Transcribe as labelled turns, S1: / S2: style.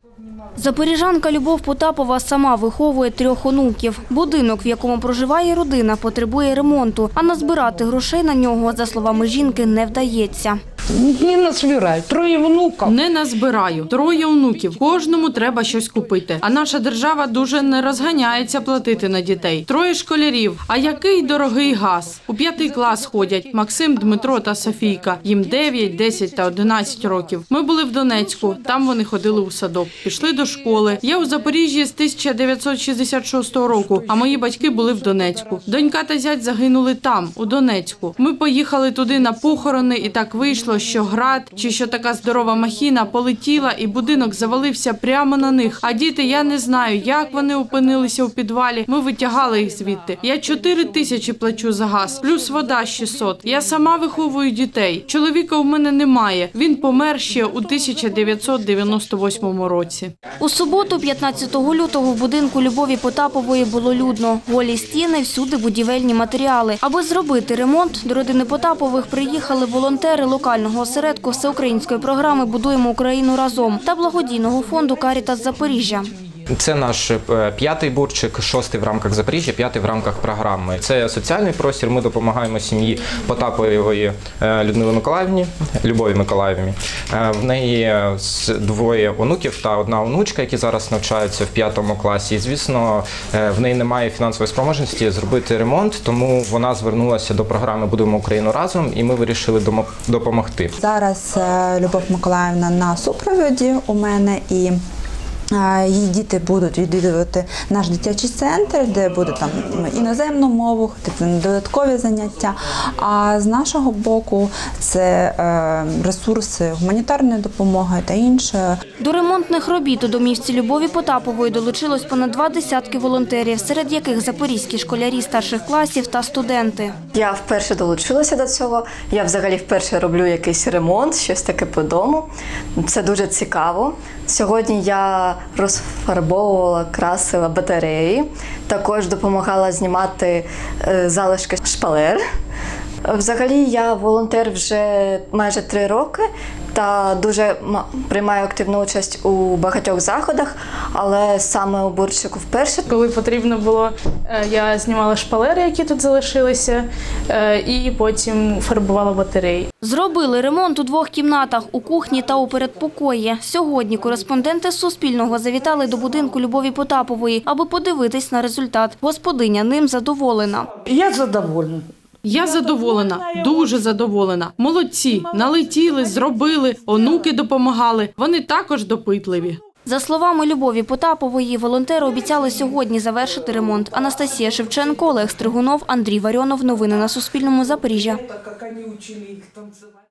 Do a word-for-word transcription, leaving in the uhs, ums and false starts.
S1: Запоріжанка Любов Потапова сама виховує трьох онуків. Будинок, в якому проживає родина, потребує ремонту, а назбирати грошей на нього, за словами жінки, не вдається.
S2: Не назбираю. Троє внуків.
S3: Не назбираю. Троє онуків. Кожному треба щось купити. А наша держава дуже не розганяється платити на дітей. Троє школярів. А який дорогий газ. У п'ятий клас ходять Максим, Дмитро та Софійка. Їм дев'ять, десять та одинадцять років. Ми були в Донецьку. Там вони ходили у садок. Пішли до школи. Я у Запоріжжі з тисяча дев'ятсот шістдесят шостого року, а мої батьки були в Донецьку. Донька та зять загинули там, у Донецьку. Ми поїхали туди на похорони, і так вийшло, що град, чи що така здорова махіна полетіла і будинок завалився прямо на них. А діти, я не знаю, як вони опинилися у підвалі. Ми витягали їх звідти. Я чотири тисячі плачу за газ, плюс вода шістсот. Я сама виховую дітей. Чоловіка у мене немає. Він помер ще у тисяча дев'ятсот дев'яносто восьмому році.
S1: У суботу, п'ятнадцятого лютого, в будинку Любові Потапової було людно. Голі стіни, всюди будівельні матеріали. Аби зробити ремонт, до родини Потапових приїхали волонтери локального осередку всеукраїнської програми «Будуємо Україну разом» та благодійного фонду «Карітас Запоріжжя».
S4: Це наш п'ятий бурчик, шостий в рамках Запоріжжя, п'ятий в рамках програми. Це соціальний простір, ми допомагаємо сім'ї Потапової Людмилі Миколаївні, Любові Миколаївні. В неї двоє онуків та одна онучка, які зараз навчаються в п'ятому класі. І, звісно, в неї немає фінансової спроможності зробити ремонт, тому вона звернулася до програми «Будуємо Україну разом» і ми вирішили допомогти.
S5: Зараз Любов Миколаївна на супроводі у мене і її діти будуть відвідувати наш дитячий центр, де буде там іноземну мову, додаткові заняття. А з нашого боку це ресурси гуманітарної допомоги та інше.
S1: До ремонтних робіт у домівці Любові Потапової долучилось понад два десятки волонтерів, серед яких запорізькі школярі старших класів та студенти.
S6: Я вперше долучилася до цього. Я взагалі вперше роблю якийсь ремонт, щось таке по дому. Це дуже цікаво. Сьогодні я розфарбовувала, красила батареї, також допомагала знімати залишки шпалер. Взагалі я волонтер вже майже три роки та дуже приймаю активну участь у багатьох заходах, але саме у бурчику вперше.
S7: Коли потрібно було, я знімала шпалери, які тут залишилися, і потім фарбувала батареї.
S1: Зробили ремонт у двох кімнатах – у кухні та у передпокої. Сьогодні кореспонденти Суспільного завітали до будинку Любові Потапової, аби подивитись на результат. Господиня ним задоволена.
S2: Я задоволена.
S3: Я задоволена, дуже задоволена. Молодці, налетіли, зробили, онуки допомагали. Вони також допитливі.
S1: За словами Любові Потапової, волонтери обіцяли сьогодні завершити ремонт. Анастасія Шевченко, Олег Стригунов, Андрій Варіонов. Новини на Суспільному. Запоріжжя.